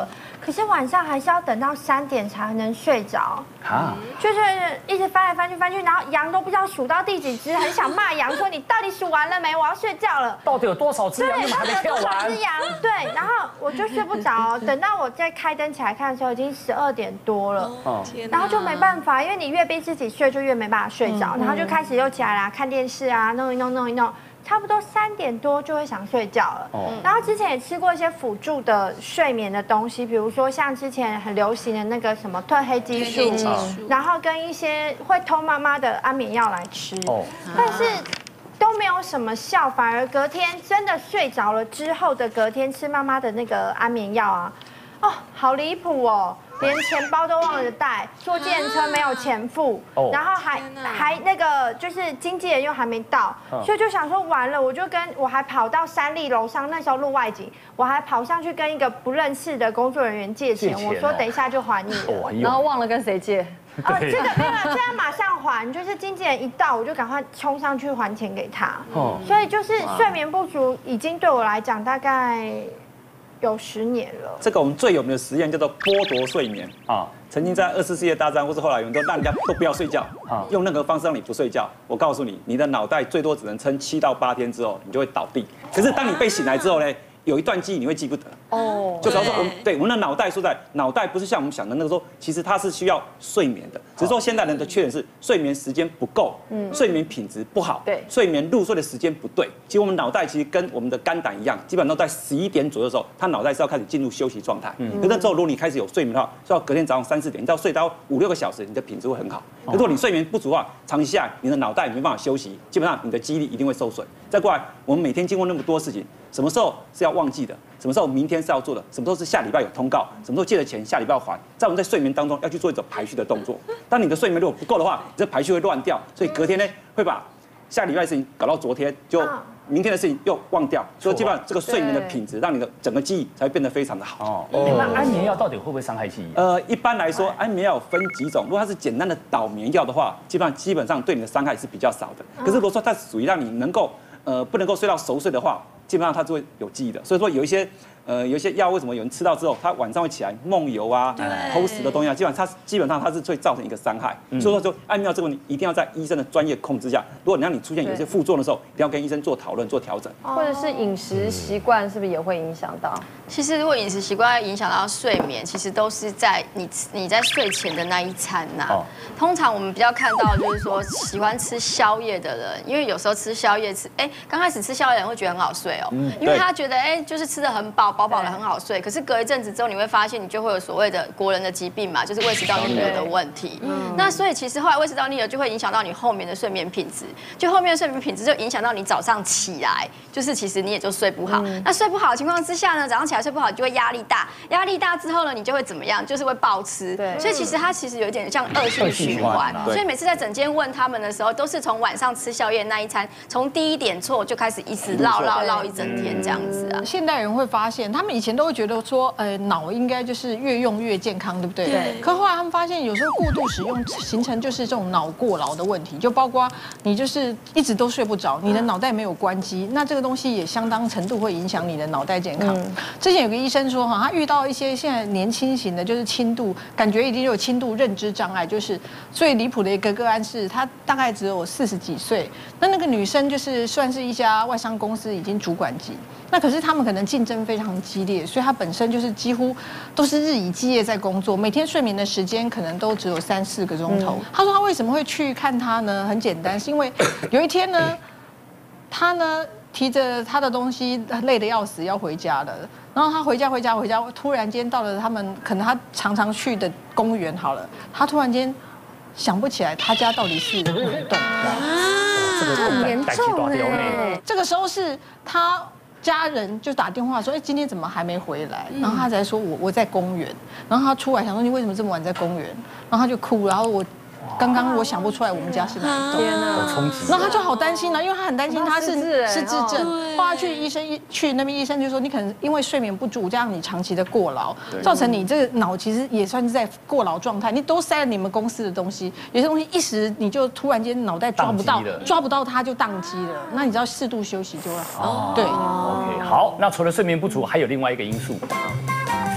Speaker 7: 可是晚上还是要等到三点才能睡着。
Speaker 6: 啊，
Speaker 7: 就是一直翻来翻去翻去，然后羊都不知道数到第几只，很想骂羊说你到底数完了没？我要睡觉了。
Speaker 6: 到底有多少只羊？
Speaker 7: 对，
Speaker 6: 还没跳完。
Speaker 7: 只羊，对，然后我就睡不着，等到我再开灯起来看的时候，已经十二点多了。哦，然后就没办法，因为你越逼自己睡，就越没办法睡着，然后就开始又起来啦，看电视啊，弄一弄弄一弄。差不多三点多就会想睡觉了，哦、然后之前也吃过一些辅助的睡眠的东西，比如说像之前很流行的那个什么褪黑激素，然后跟一些会偷妈妈的安眠药来吃，哦、但是都没有什么效，反而隔天真的睡着了之后的隔天吃妈妈的那个安眠药啊，哦，好离谱哦。连钱包都忘了带，坐计程车没有钱付，然后还还那个就是经纪人又还没到，所以就想说完了，我就跟我还跑到三立楼上，那时候录外景，我还跑上去跟一个不认识的工作人员借钱，我说等一下就还你了，
Speaker 11: 然后忘了跟谁借。
Speaker 7: 哦，这个没有，这样马上还，就是经纪人一到，我就赶快冲上去还钱给他。哦，所以就是睡眠不足，已经对我来讲大概有十年了。
Speaker 2: 这个我们最有名的实验叫做剥夺睡眠啊，曾经在二次世界大战或是后来有人都让人家都不要睡觉啊，用任何方式让你不睡觉。我告诉你，你的脑袋最多只能撑七到八天之后，你就会倒地。可是当你被醒来之后呢？有一段记忆你会记不得哦，就比方说我们对我们的脑袋说在脑袋不是像我们想的那个说，其实它是需要睡眠的，只是说现代人的缺点是睡眠时间不够，嗯，睡眠品质不好，对，睡眠入睡的时间不对。其实我们脑袋其实跟我们的肝胆一样，基本上都在十一点左右的时候，它脑袋是要开始进入休息状态。嗯，可是之后如果你开始有睡眠的话，是要隔天早上三四点，你只要睡到五六个小时，你的品质会很好。如果你睡眠不足的话，长期下来你的脑袋没办法休息，基本上你的记忆力一定会受损。再过来，我们每天经过那么多事情，什么时候是要忘记的？什么时候明天是要做的？什么时候是下礼拜有通告？什么时候借的钱下礼拜要还？在我们在睡眠当中要去做一种排序的动作。当你的睡眠如果不够的话，你这排序会乱掉，所以隔天呢会把下礼拜的事情搞到昨天，就明天的事情又忘掉。所以基本上这个睡眠的品质，让你的整个记忆才会变得非常的好。
Speaker 6: 哦，那安眠药到底会不会伤害记忆？
Speaker 2: 呃，一般来说，安眠药分几种。如果它是简单的导眠药的话，基本上基本上对你的伤害是比较少的。可是如果说它属于让你能够呃不能够睡到熟睡的话，基本上它就会有记忆的。所以说有一些呃有一些药，为什么有人吃到之后，他晚上会起来梦游啊、偷食的东西啊，基本上它基本上它是会造成一个伤害。所以说就安眠药这个问题，一定要在医生的专业控制下。如果你让你出现有一些副作用的时候，一定要跟医生做讨论、做调整。
Speaker 11: 或者是饮食习惯是不是也会影响到？
Speaker 4: 其实如果饮食习惯影响到睡眠，其实都是在你你在睡前的那一餐呐。哦。通常我们比较看到就是说喜欢吃宵夜的人，因为有时候吃宵夜吃，哎，刚开始吃宵夜的人会觉得很好睡哦，嗯、因为他觉得哎就是吃的很饱，饱饱的很好睡。可是隔一阵子之后，你会发现你就会有所谓的国人的疾病嘛，就是胃食道逆流的问题。嗯。那所以其实后来胃食道逆流就会影响到你后面的睡眠品质，就后面的睡眠品质就影响到你早上起来，就是其实你也就睡不好。嗯、那睡不好的情况之下呢，早上起来睡不好，你就会压力大，压力大之后呢，你就会怎么样？就是会暴吃。对。所以其实它其实有一点像恶性循环。所以每次在诊间问他们的时候，都是从晚上吃宵夜那一餐，从第一点错就开始一直唠唠唠一整天这样子啊。
Speaker 10: 现代人会发现，他们以前都会觉得说，呃，脑应该就是越用越健康，对不对？对。可后来他们发现，有时候过度使用形成就是这种脑过劳的问题，就包括你就是一直都睡不着，你的脑袋没有关机，那这个东西也相当程度会影响你的脑袋健康。嗯、之前有个医生说哈，他遇到一些现在年轻型的，就是轻度，感觉已经有轻度认知障碍，就是最离谱的一个个案是，他大概只有四十几岁，那那个女生就是算是一家外商公司已经主管级，那可是他们可能竞争非常激烈，所以她本身就是几乎都是日以继夜在工作，每天睡眠的时间可能都只有三四个钟头。他说他为什么会去看他呢？很简单，是因为有一天呢，他呢提着他的东西累得要死要回家了，然后他回家回家回家，突然间到了他们可能他常常去的公园好了，他突然间想不起来他家到底是哪一栋啊，
Speaker 11: 这个很严重哎。
Speaker 10: 这个时候是他家人就打电话说，哎，今天怎么还没回来？然后他才说我我在公园，然后他出来想说你为什么这么晚在公园？然后他就哭，然后我。刚刚我想不出来我们家是哪一栋，然后他就好担心了，因为他很担心他是失智症。后来去医生去那边医生就说，你可能因为睡眠不足，这样你长期的过劳，造成你这个脑其实也算是在过劳状态。你都塞了你们公司的东西，有些东西一时你就突然间脑袋抓不到，抓不到它就宕机了。那你知道适度休息就会好。对
Speaker 6: ，OK， 好。那除了睡眠不足，还有另外一个因素。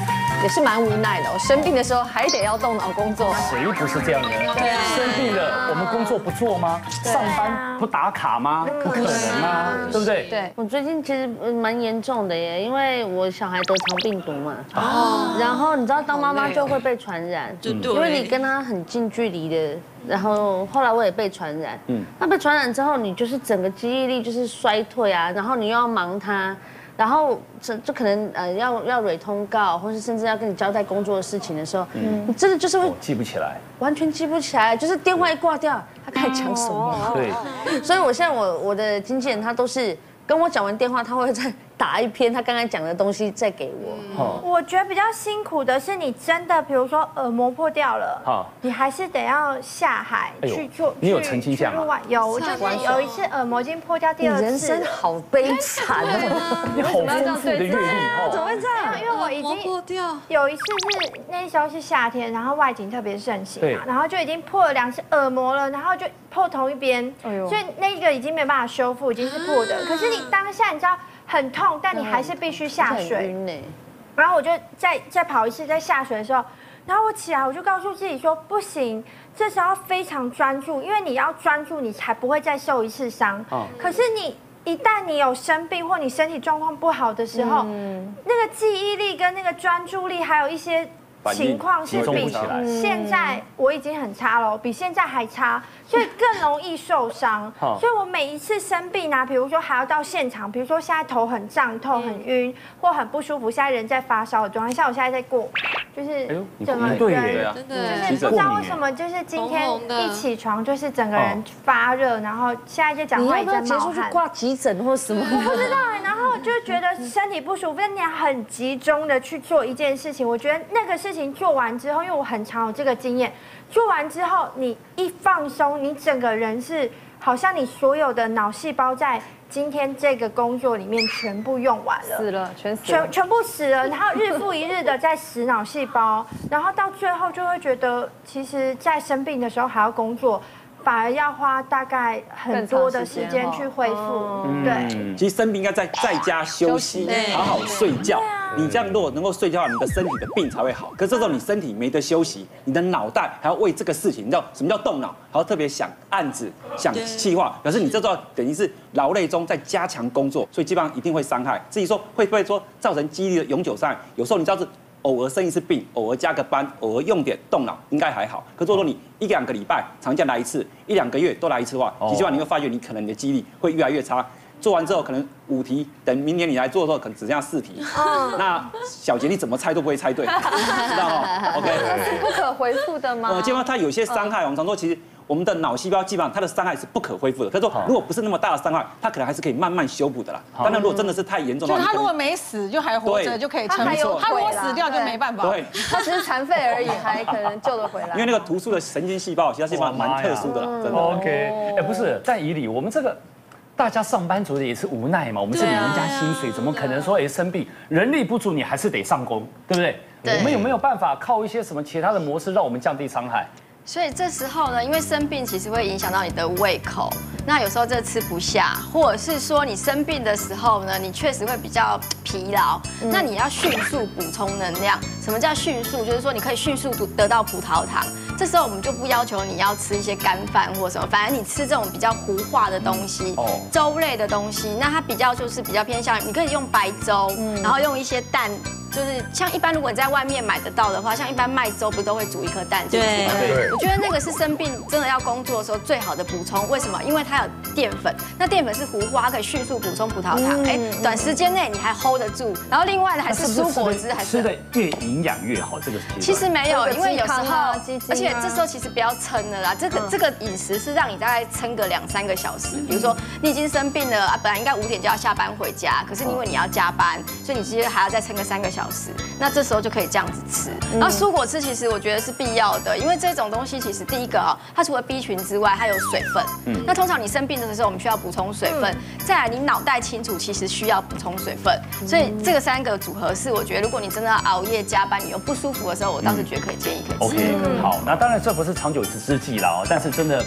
Speaker 11: 也是蛮无奈的。我生病的时候还得要动脑工作，
Speaker 6: 谁不是这样的？对啊，生病了，我们工作不做吗？上班不打卡吗？不可能啊，对不对？
Speaker 11: 对。
Speaker 3: 我最近其实蛮严重的耶，因为我小孩得肠病毒嘛。哦。然后你知道，当妈妈就会被传染，因为你跟他很近距离的。然后后来我也被传染，嗯，那被传染之后，你就是整个记忆力就是衰退啊，然后你又要忙他，然后这就可能呃要要蕊通告，或是甚至要跟你交代工作的事情的时候，嗯，你真的就是会
Speaker 6: 记不起来，
Speaker 3: 完全记不起来，就是电话一挂掉，他开始讲什么？
Speaker 6: 对，
Speaker 3: 所以我现在我我的经纪人他都是跟我讲完电话，他会再打一篇他刚才讲的东西再给我。
Speaker 7: 我觉得比较辛苦的是，你真的比如说耳膜破掉了，你还是得要下海去做。
Speaker 6: 你有曾经这样吗？
Speaker 7: 有，我就是有一次耳膜已经破掉第二次。
Speaker 3: 人生好悲惨哦！
Speaker 6: 你好丰富的阅历哦。
Speaker 7: 怎么会这样？因为我已经破掉。有一次是那时候是夏天，然后外景特别盛行嘛，然后就已经破了两次耳膜了，然后就破同一边，所以那个已经没办法修复，已经是破的。可是你当下你知道。很痛，但你还是必须下水。然后我就再再跑一次，在下水的时候，然后我起来，我就告诉自己说不行，这时候要非常专注，因为你要专注，你才不会再受一次伤。可是你一旦你有生病或你身体状况不好的时候，那个记忆力跟那个专注力，还有一些情况是比现在我已经很差了，比现在还差，所以更容易受伤。所以我每一次生病啊，比如说还要到现场，比如说现在头很胀痛、很晕或很不舒服，现在人在发烧的状态，像我现在在过，就是整个人就是不知道为什么，就是今天一起床就是整个人发热，然后现在就讲话也在冒汗，
Speaker 3: 挂急诊或什么？
Speaker 7: 我不知道哎，然后就觉得身体不舒服，但你要很集中的去做一件事情，我觉得那个是。做完之后，因为我很常有这个经验，做完之后你一放松，你整个人是好像你所有的脑细胞在今天这个工作里面全部用完了，
Speaker 11: 死了，全死了，
Speaker 7: 全全部死了，然后日复一日的在死脑细胞，然后到最后就会觉得，其实在生病的时候还要工作。反而要花大概很多的时间去恢复，对。
Speaker 2: 其实生病应该在在家休息，好好睡觉。你这样如果能够睡觉，你的身体的病才会好。可是这时候你身体没得休息，你的脑袋还要为这个事情，你知道什么叫动脑？还要特别想案子、想计划。可是你这时候等于是劳累中在加强工作，所以基本上一定会伤害。至于说会不会说造成记忆力的永久伤害，有时候你知道是。偶尔生一次病，偶尔加个班，偶尔用点动脑，应该还好。可是如果你一两个礼拜常假来一次，一两个月都来一次的话，基本上你会发觉你可能你的记忆力会越来越差。做完之后可能五题，等明年你来做的时候可能只剩下四题。那小杰你怎么猜都不会猜对，知道吗 ？OK，
Speaker 11: 是不可回复的吗？
Speaker 2: 呃，基本上它有些伤害，我们常说其实。我们的脑细胞基本上它的伤害是不可恢复的，可是说如果不是那么大的伤害，它可能还是可以慢慢修补的啦。当然，如果真的是太严重的话，
Speaker 10: 就他如果没死就还活着就可以撑住，他如果死掉就没办法。
Speaker 2: 对，
Speaker 11: 他只是残废而已，还可能救得回来。
Speaker 2: 因为那个突出的神经细胞，其他细胞蛮特殊的啦，真的。
Speaker 6: OK， 哎，不是，在以里我们这个。大家上班族的也是无奈嘛，我们是领人家薪水，怎么可能说哎生病人力不足你还是得上工，对不对？我们有没有办法靠一些什么其他的模式让我们降低伤害？
Speaker 4: 所以这时候呢，因为生病其实会影响到你的胃口，那有时候这吃不下，或者是说你生病的时候呢，你确实会比较疲劳，那你要迅速补充能量。什么叫迅速？就是说你可以迅速得到葡萄糖。这时候我们就不要求你要吃一些干饭或什么，反正你吃这种比较糊化的东西，粥类的东西，那它比较就是比较偏向，你可以用白粥，然后用一些蛋。就是像一般，如果你在外面买得到的话，像一般卖粥不都会煮一颗蛋进去吗？对，我觉得那个是生病真的要工作的时候最好的补充。为什么？因为它有淀粉，那淀粉是糊化，可以迅速补充葡萄糖，哎，短时间内你还 hold 得住。然后另外的还是蔬果汁，还是
Speaker 6: 吃的越营养越好。这个
Speaker 4: 其实没有，因为有时候，而且这时候其实不要撑了啦。这个这个饮食是让你大概撑个两三个小时。比如说你已经生病了啊，本来应该五点就要下班回家，可是因为你要加班，所以你其实还要再撑个三个小时。那这时候就可以这样子吃，然后蔬果汁其实我觉得是必要的，因为这种东西其实第一个啊，它除了 B 群之外，它有水分。嗯。那通常你生病的时候，我们需要补充水分。再来，你脑袋清楚，其实需要补充水分。所以这个三个组合是我觉得，如果你真的要熬夜加班，你有不舒服的时候，我倒是觉得可以建议可以吃。
Speaker 6: OK， 好，那当然这不是长久之计了哦，但是真的。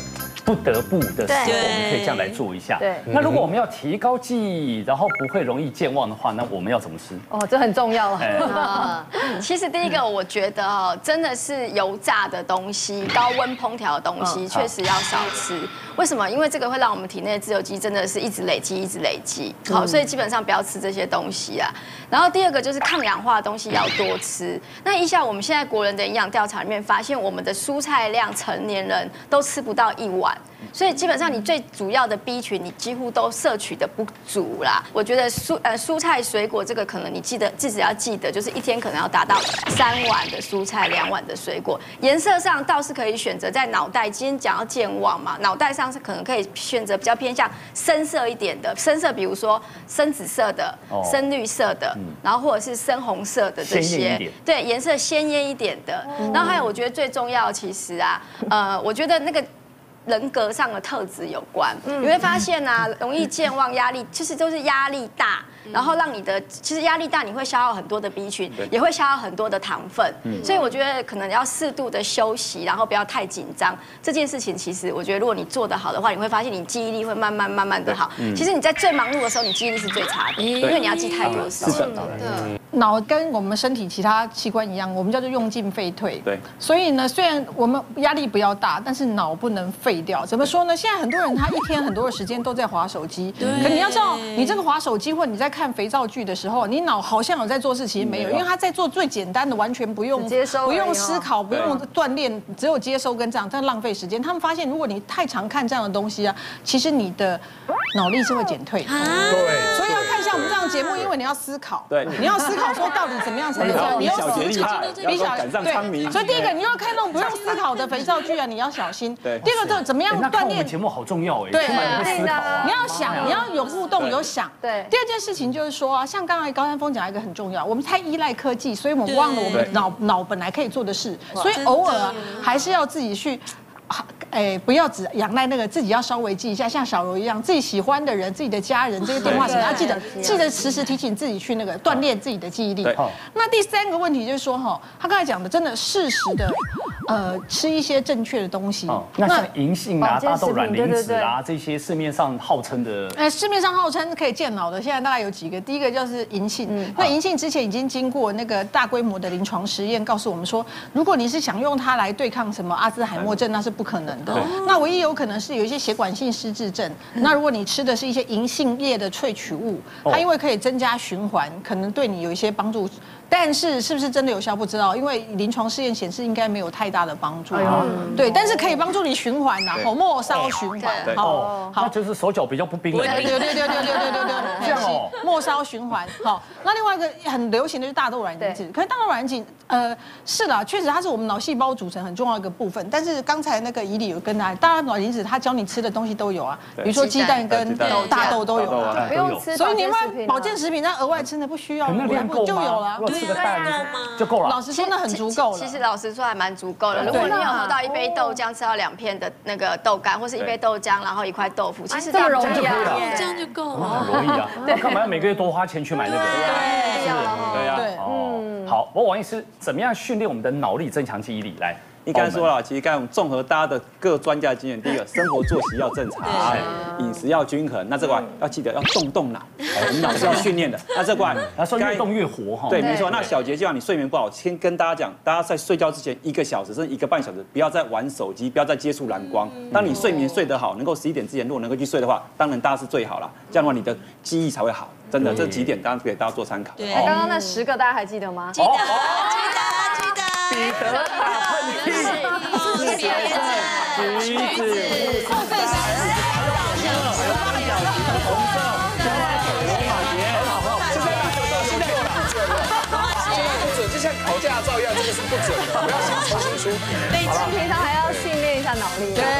Speaker 6: 不得不的时候，我们可以这样来做一下。
Speaker 11: 对。
Speaker 6: 那如果我们要提高记忆，然后不会容易健忘的话，那我们要怎么吃？
Speaker 11: 哦，这很重要
Speaker 4: 啊。其实第一个，我觉得哦，真的是油炸的东西、高温烹调的东西，确实要少吃。为什么？因为这个会让我们体内的自由基真的是一直累积，一直累积。好，所以基本上不要吃这些东西啊。然后第二个就是抗氧化的东西要多吃。那一下我们现在国人的营养调查里面发现，我们的蔬菜量成年人都吃不到一碗。所以基本上你最主要的 B 群，你几乎都摄取的不足啦。我觉得蔬呃蔬菜水果这个可能你记得至少要记得，就是一天可能要达到三碗的蔬菜，两碗的水果。颜色上倒是可以选择在脑袋，今天讲到健忘嘛，脑袋上是可能可以选择比较偏向深色一点的，深色比如说深紫色的、深绿色的，然后或者是深红色的这些，对，颜色鲜艳一点的。然后还有我觉得最重要，其实啊，呃，我觉得那个。人格上的特质有关，你会发现啊，容易健忘、压力，其实都是压力大，然后让你的其实压力大，你会消耗很多的 B 群，也会消耗很多的糖分，所以我觉得可能要适度的休息，然后不要太紧张。这件事情其实我觉得，如果你做得好的话，你会发现你记忆力会慢慢慢慢的好。其实你在最忙碌的时候，你记忆力是最差的，因为你要记太多事情。
Speaker 10: 对，脑跟我们身体其他器官一样，我们叫做用进废退。
Speaker 2: 对，
Speaker 10: 所以呢，虽然我们压力不要大，但是脑不能废掉。怎么说呢？现在很多人他一天很多的时间都在滑手机，可你要知道，你这个滑手机或你在看肥皂剧的时候，你脑好像有在做事，其实没有，因为他在做最简单的，完全不用
Speaker 11: 接收，
Speaker 10: 不用思考，不用锻炼，只有接收跟这样，这样浪费时间。他们发现，如果你太常看这样的东西啊，其实你的脑力是会减退。
Speaker 5: 对，
Speaker 10: 所以要看像我们这样的节目，因为你要思考，
Speaker 2: 对，
Speaker 10: 你要思考说到底怎么样才能这样，
Speaker 2: 你要小杰厉害，比小赶上昌明。
Speaker 10: 所以第一个，你要看那种不用思考的肥皂剧啊，你要小心。
Speaker 2: 对，
Speaker 10: 第二个，怎么样锻炼？
Speaker 6: 节目好重要哎，
Speaker 10: 对，
Speaker 6: 思考，
Speaker 10: 你要想，你要有互动，有想。
Speaker 11: 对。
Speaker 10: 第二件事情就是说啊，像刚才高山峰讲一个很重要，我们太依赖科技，所以我们忘了我们脑脑本来可以做的事，所以偶尔啊，还是要自己去。哎，不要只仰赖那个，自己要稍微记一下，像小柔一样，自己喜欢的人、自己的家人，这个电话写，要记得记得时时提醒自己去那个锻炼自己的记忆力。那第三个问题就是说哈，他刚才讲的，真的适时的，呃，吃一些正确的东西。
Speaker 6: 那像银杏啊、大豆卵磷脂啊这些市面上号称的，
Speaker 10: 哎，市面上号称可以健脑的，现在大概有几个。第一个就是银杏，那银杏之前已经经过那个大规模的临床实验，告诉我们说，如果你是想用它来对抗什么阿兹海默症，那是不可能。那唯一有可能是有一些血管性失智症。那如果你吃的是一些银杏叶的萃取物，它因为可以增加循环，可能对你有一些帮助。但是是不是真的有效不知道，因为临床试验显示应该没有太大的帮助。对，但是可以帮助你循环呐，好，末梢循环。
Speaker 6: 好，好，就是手脚比较不冰冷。
Speaker 10: 对对对对对对对对对，
Speaker 6: 这样哦，
Speaker 10: 末梢循环。好，那另外一个很流行的就是大豆卵磷脂，可是大豆卵磷脂，呃，是啦，确实它是我们脑细胞组成很重要的一个部分。但是刚才那个怡里有跟大家，大豆卵磷脂它教你吃的东西都有啊，比如说鸡蛋跟大豆都有啊，
Speaker 11: 不用吃。
Speaker 10: 所以你们保健食品那额外吃的不需要，就有了。
Speaker 6: 吃个蛋就够了。
Speaker 10: 老实说，那很足够了。
Speaker 4: 其实老实说还蛮足够的。如果你有喝到一杯豆浆，吃到两片的那个豆干，或是一杯豆浆，然后一块豆腐，其实这样
Speaker 11: 容易啊，
Speaker 12: 这样就够了。
Speaker 6: 很容易啊，那干嘛要每个月多花钱去买那个？
Speaker 4: 对，
Speaker 2: 对呀，
Speaker 10: 对，
Speaker 6: 嗯。好，我王医师怎么样训练我们的脑力，增强记忆力？来。
Speaker 2: 你刚才说了，其实刚才我们综合大家的各专家经验，第一个生活作息要正常，饮食要均衡。那这块要记得要动动脑，我们脑是要训练的。那这块，
Speaker 6: 他说越动越活哈。
Speaker 2: 对，没错。那小杰就像你睡眠不好，先跟大家讲，大家在睡觉之前一个小时甚至一个半小时，不要再玩手机，不要再接触蓝光。当你睡眠睡得好，能够十一点之前如果能够去睡的话，当然大家是最好了。这样的话，你的记忆才会好。真的，这几点当然给大家做参考。
Speaker 11: 那刚刚那十个大家还记得吗？
Speaker 12: 记得，记得，记得。
Speaker 6: 彼得打喷嚏。
Speaker 12: 橘子，
Speaker 6: 橘子，
Speaker 12: 后背是
Speaker 6: 三角形的红色，现在给罗马杰，好不好？现在现在有了，
Speaker 5: 现在不准，就像考驾照一样，这个是不准的，不要先重新出。
Speaker 11: 那平常还要训练一下脑力。